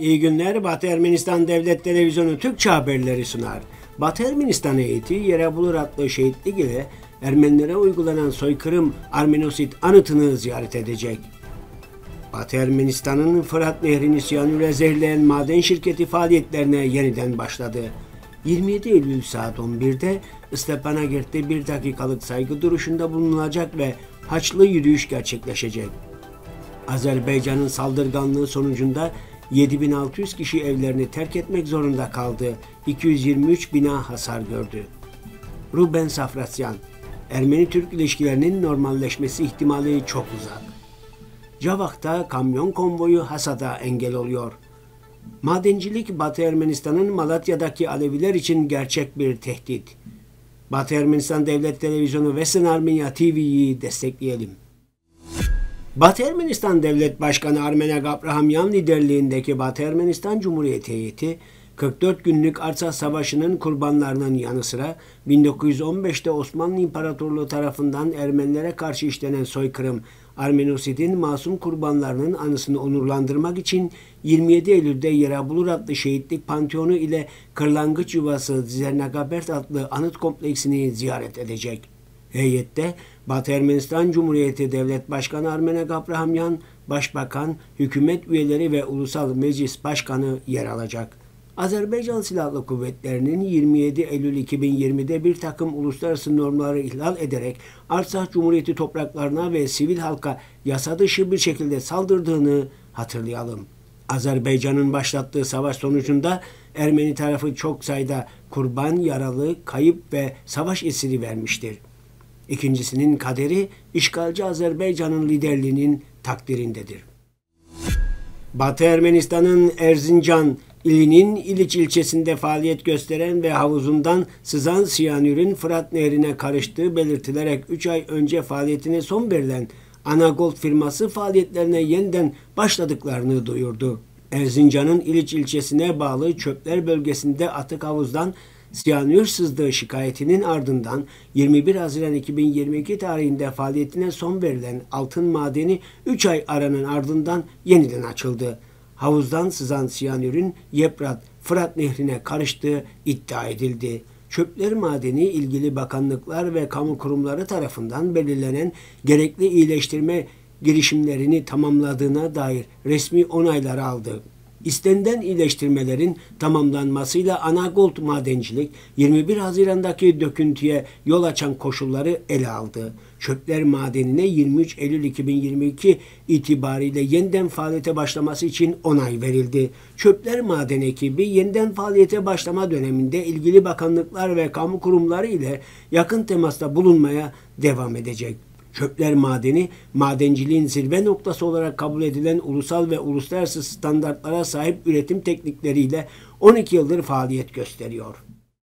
İyi günler. Batı Ermenistan Devlet Televizyonu Türkçe haberleri sunar. Batı Ermenistan heyeti Yerebulur adlı şehitlik ile Ermenilere uygulanan soykırım Armenosit anıtını ziyaret edecek. Batı Ermenistan'ın Fırat Nehri'ni siyanürle zehirleyen maden şirketi faaliyetlerine yeniden başladı. 27 Eylül saat 11'de Stepanakert'te 1 dakikalık saygı duruşunda bulunulacak ve haçlı yürüyüş gerçekleşecek. Azerbaycan'ın saldırganlığı sonucunda 7600 kişi evlerini terk etmek zorunda kaldı. 223 bina hasar gördü. Ruben Safrasyan, Ermeni-Türk ilişkilerinin normalleşmesi ihtimali çok uzak. Cavak'ta kamyon konvoyu hasada engel oluyor. Madencilik Batı Ermenistan'ın Malatya'daki Aleviler için gerçek bir tehdit. Batı Ermenistan Devlet Televizyonu Western Armenia TV'yi destekleyelim. Batı Ermenistan Devlet Başkanı Armenak Abrahamyan liderliğindeki Batı Ermenistan Cumhuriyeti heyeti, 44 günlük Artsakh Savaşı'nın kurbanlarının yanı sıra 1915'te Osmanlı İmparatorluğu tarafından Ermenilere karşı işlenen soykırım Armenosid'in masum kurbanlarının anısını onurlandırmak için 27 Eylül'de Yerebulur adlı şehitlik panteonu ile Kırlangıç Yuvası Zernagabert adlı anıt kompleksini ziyaret edecek. Heyette Batı Ermenistan Cumhuriyeti Devlet Başkanı Armenak Abrahamyan, Başbakan, hükümet üyeleri ve Ulusal Meclis Başkanı yer alacak. Azerbaycan Silahlı Kuvvetleri'nin 27 Eylül 2020'de bir takım uluslararası normları ihlal ederek Artsakh Cumhuriyeti topraklarına ve sivil halka yasa dışı bir şekilde saldırdığını hatırlayalım. Azerbaycan'ın başlattığı savaş sonucunda Ermeni tarafı çok sayıda kurban, yaralı, kayıp ve savaş esiri vermiştir. İkincisinin kaderi işgalci Azerbaycan'ın liderliğinin takdirindedir. Batı Ermenistan'ın Erzincan ilinin İliç ilçesinde faaliyet gösteren ve havuzundan sızan siyanürün Fırat Nehri'ne karıştığı belirtilerek 3 ay önce faaliyetine son verilen Anagold firması faaliyetlerine yeniden başladıklarını duyurdu. Erzincan'ın İliç ilçesine bağlı Çöpler bölgesinde atık havuzdan siyanür sızdığı şikayetinin ardından 21 Haziran 2022 tarihinde faaliyetine son verilen altın madeni 3 ay aranın ardından yeniden açıldı. Havuzdan sızan siyanürün Yeprat, Fırat Nehri'ne karıştığı iddia edildi. Çöpler madeni ilgili bakanlıklar ve kamu kurumları tarafından belirlenen gerekli iyileştirme girişimlerini tamamladığına dair resmi onayları aldı. İstenilen iyileştirmelerin tamamlanmasıyla Anagold Madencilik 21 Haziran'daki döküntüye yol açan koşulları ele aldı. Çöpler madenine 23 Eylül 2022 itibariyle yeniden faaliyete başlaması için onay verildi. Çöpler maden ekibi yeniden faaliyete başlama döneminde ilgili bakanlıklar ve kamu kurumları ile yakın temasta bulunmaya devam edecek. Çöpler madeni, madenciliğin zirve noktası olarak kabul edilen ulusal ve uluslararası standartlara sahip üretim teknikleriyle 12 yıldır faaliyet gösteriyor.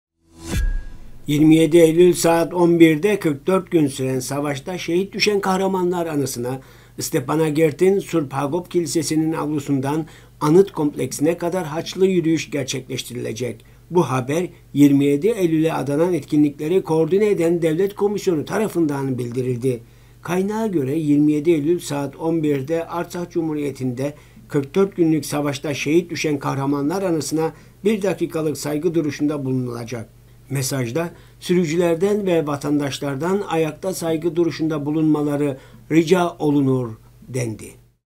27 Eylül saat 11'de 44 gün süren savaşta şehit düşen kahramanlar anısına Stepanakert'in Surphagop Kilisesi'nin avlusundan anıt kompleksine kadar haçlı yürüyüş gerçekleştirilecek. Bu haber 27 Eylül'e adanan etkinlikleri koordine eden Devlet Komisyonu tarafından bildirildi. Kaynağa göre 27 Eylül saat 11'de Artsakh Cumhuriyeti'nde 44 günlük savaşta şehit düşen kahramanlar anısına 1 dakikalık saygı duruşunda bulunulacak. Mesajda sürücülerden ve vatandaşlardan ayakta saygı duruşunda bulunmaları rica olunur dendi.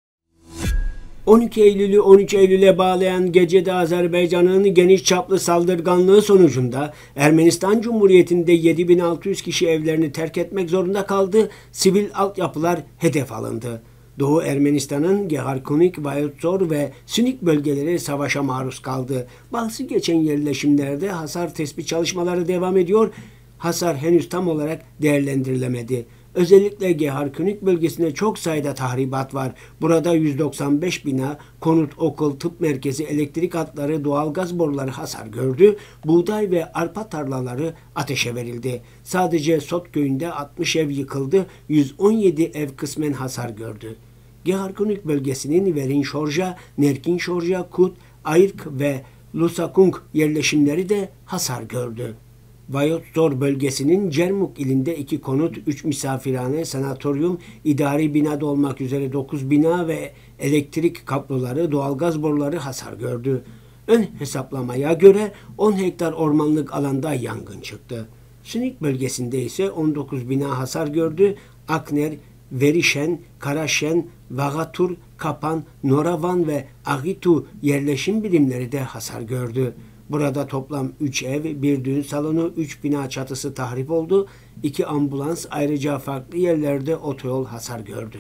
12 Eylül'ü 13 Eylül'e bağlayan gecede Azerbaycan'ın geniş çaplı saldırganlığı sonucunda Ermenistan Cumhuriyeti'nde 7600 kişi evlerini terk etmek zorunda kaldı, sivil altyapılar hedef alındı. Doğu Ermenistan'ın Geharkunik, Vayotsor ve Sünik bölgeleri savaşa maruz kaldı. Bahsi geçen yerleşimlerde hasar tespit çalışmaları devam ediyor, hasar henüz tam olarak değerlendirilemedi. Özellikle Geharkunik bölgesinde çok sayıda tahribat var. Burada 195 bina, konut, okul, tıp merkezi, elektrik hatları, doğalgaz boruları hasar gördü. Buğday ve arpa tarlaları ateşe verildi. Sadece Sot köyünde 60 ev yıkıldı, 117 ev kısmen hasar gördü. Geharkunik bölgesinin Verinşorja, Nerkinşorja, Kut, Ayırk ve Lusakung yerleşimleri de hasar gördü. Vayotzor bölgesinin Cermuk ilinde 2 konut, 3 misafirhane, sanatoryum, idari binada olmak üzere 9 bina ve elektrik kabloları, doğalgaz boruları hasar gördü. Ön hesaplamaya göre 10 hektar ormanlık alanda yangın çıktı. Sünik bölgesinde ise 19 bina hasar gördü. Akner, Verişen, Karaşen, Vagatur, Kapan, Noravan ve Agitu yerleşim birimleri de hasar gördü. Burada toplam 3 ev, 1 düğün salonu, 3 bina çatısı tahrip oldu. 2 ambulans, ayrıca farklı yerlerde otoyol hasar gördü.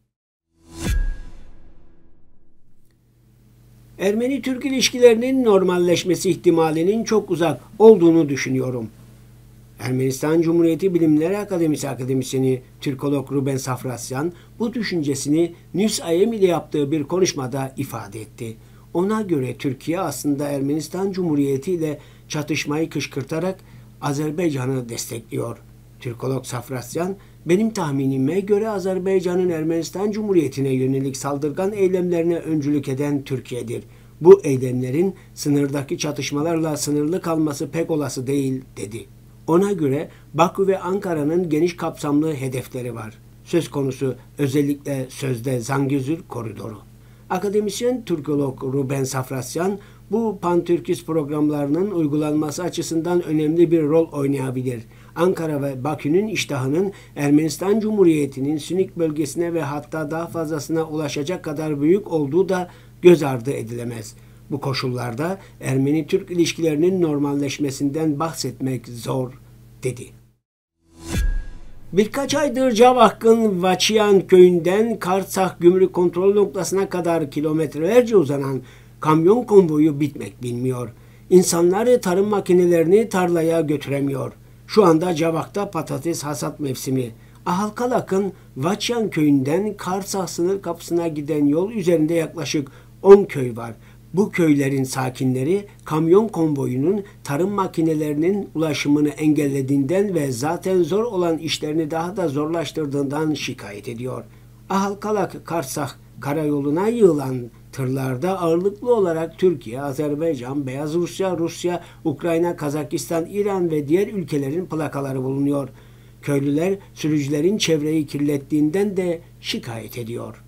Ermeni-Türk ilişkilerinin normalleşmesi ihtimalinin çok uzak olduğunu düşünüyorum. Ermenistan Cumhuriyeti Bilimler Akademisi akademisyeni Türkolog Ruben Safrasyan bu düşüncesini News AM ile yaptığı bir konuşmada ifade etti. Ona göre Türkiye aslında Ermenistan Cumhuriyeti ile çatışmayı kışkırtarak Azerbaycan'ı destekliyor. Türkolog Safrasyan, benim tahminime göre Azerbaycan'ın Ermenistan Cumhuriyeti'ne yönelik saldırgan eylemlerine öncülük eden Türkiye'dir. Bu eylemlerin sınırdaki çatışmalarla sınırlı kalması pek olası değil, dedi. Ona göre Bakü ve Ankara'nın geniş kapsamlı hedefleri var. Söz konusu özellikle sözde Zangezur koridoru. Akademisyen Türkolog Ruben Safrasyan, bu Pan-Türkist programlarının uygulanması açısından önemli bir rol oynayabilir. Ankara ve Bakü'nün iştahının Ermenistan Cumhuriyeti'nin Sünik bölgesine ve hatta daha fazlasına ulaşacak kadar büyük olduğu da göz ardı edilemez. Bu koşullarda Ermeni-Türk ilişkilerinin normalleşmesinden bahsetmek zor, dedi. Birkaç aydır Cavak'ın Vaçiyan köyünden Karsak gümrük kontrol noktasına kadar kilometrelerce uzanan kamyon konvoyu bitmek bilmiyor. İnsanlar tarım makinelerini tarlaya götüremiyor. Şu anda Cavak'ta patates hasat mevsimi. Ahalkalak'ın Vaçiyan köyünden Karsak sınır kapısına giden yol üzerinde yaklaşık 10 köy var. Bu köylerin sakinleri kamyon konvoyunun tarım makinelerinin ulaşımını engellediğinden ve zaten zor olan işlerini daha da zorlaştırdığından şikayet ediyor. Ahalkalak-Karsak karayoluna yığılan tırlarda ağırlıklı olarak Türkiye, Azerbaycan, Beyaz Rusya, Ukrayna, Kazakistan, İran ve diğer ülkelerin plakaları bulunuyor. Köylüler sürücülerin çevreyi kirlettiğinden de şikayet ediyor.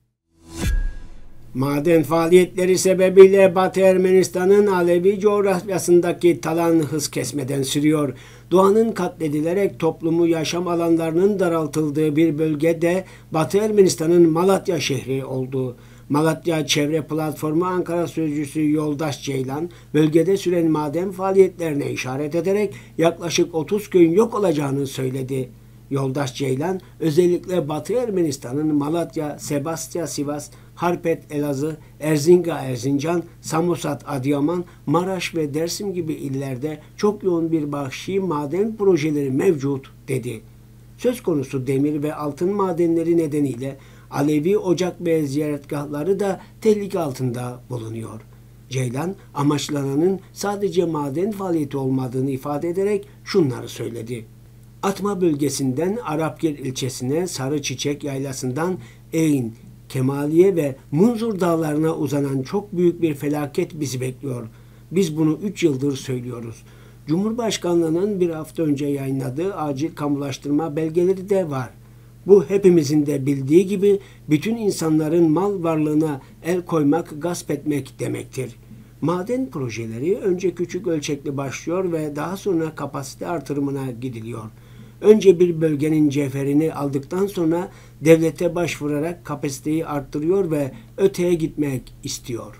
Maden faaliyetleri sebebiyle Batı Ermenistan'ın Alevi coğrafyasındaki talan hız kesmeden sürüyor. Doğanın katledilerek toplumu yaşam alanlarının daraltıldığı bir bölgede Batı Ermenistan'ın Malatya şehri oldu. Malatya Çevre Platformu Ankara Sözcüsü Yoldaş Ceylan, bölgede süren maden faaliyetlerine işaret ederek yaklaşık 30 köyün yok olacağını söyledi. Yoldaş Ceylan, özellikle Batı Ermenistan'ın Malatya, Sebastya, Sivas, Harpet, Elazığ, Erzinga, Erzincan, Samosat, Adıyaman, Maraş ve Dersim gibi illerde çok yoğun bir vahşi maden projeleri mevcut, dedi. Söz konusu demir ve altın madenleri nedeniyle Alevi ocak ve ziyaretgahları da tehlike altında bulunuyor. Ceylan, amaçlananın sadece maden faaliyeti olmadığını ifade ederek şunları söyledi. Atma bölgesinden Arapgir ilçesine, Sarıçiçek yaylasından Eyn, Kemaliye ve Munzur dağlarına uzanan çok büyük bir felaket bizi bekliyor. Biz bunu 3 yıldır söylüyoruz. Cumhurbaşkanlığının bir hafta önce yayınladığı acil kamulaştırma belgeleri de var. Bu hepimizin de bildiği gibi bütün insanların mal varlığına el koymak, gasp etmek demektir. Maden projeleri önce küçük ölçekli başlıyor ve daha sonra kapasite artırımına gidiliyor. Önce bir bölgenin cevherini aldıktan sonra devlete başvurarak kapasiteyi arttırıyor ve öteye gitmek istiyor.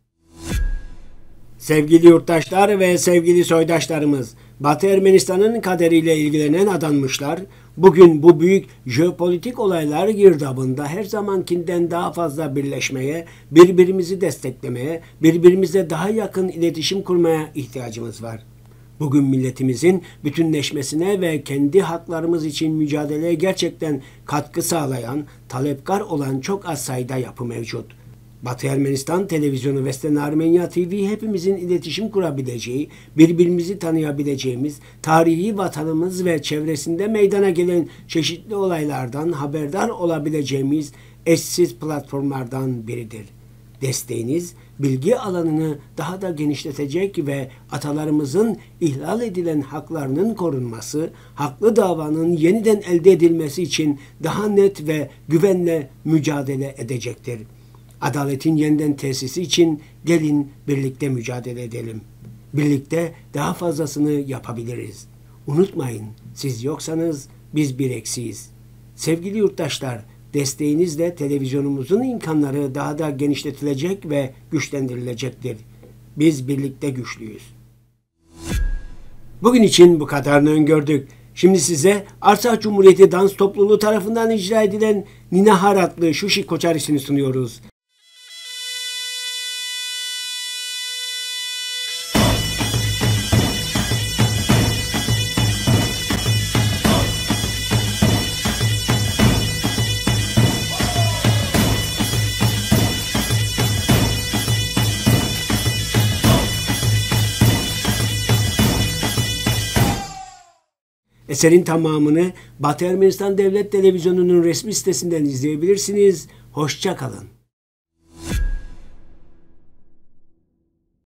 Sevgili yurttaşlar ve sevgili soydaşlarımız, Batı Ermenistan'ın kaderiyle ilgilenen adanmışlar, bugün bu büyük jeopolitik olaylar girdabında her zamankinden daha fazla birleşmeye, birbirimizi desteklemeye, birbirimizle daha yakın iletişim kurmaya ihtiyacımız var. Bugün milletimizin bütünleşmesine ve kendi haklarımız için mücadeleye gerçekten katkı sağlayan, talepkar olan çok az sayıda yapı mevcut. Batı Ermenistan Televizyonu Western Armenia TV hepimizin iletişim kurabileceği, birbirimizi tanıyabileceğimiz, tarihi vatanımız ve çevresinde meydana gelen çeşitli olaylardan haberdar olabileceğimiz eşsiz platformlardan biridir. Desteğiniz bilgi alanını daha da genişletecek ve atalarımızın ihlal edilen haklarının korunması, haklı davanın yeniden elde edilmesi için daha net ve güvenle mücadele edecektir. Adaletin yeniden tesisi için gelin birlikte mücadele edelim. Birlikte daha fazlasını yapabiliriz. Unutmayın, siz yoksanız biz bir eksiyiz. Sevgili yurttaşlar, desteğinizle televizyonumuzun imkanları daha da genişletilecek ve güçlendirilecektir. Biz birlikte güçlüyüz. Bugün için bu kadarını öngördük. Şimdi size Artsakh Cumhuriyeti Dans Topluluğu tarafından icra edilen Ninahar adlı şu şık koçarisini sunuyoruz. Eserin tamamını Batı Ermenistan Devlet Televizyonu'nun resmi sitesinden izleyebilirsiniz. Hoşça kalın.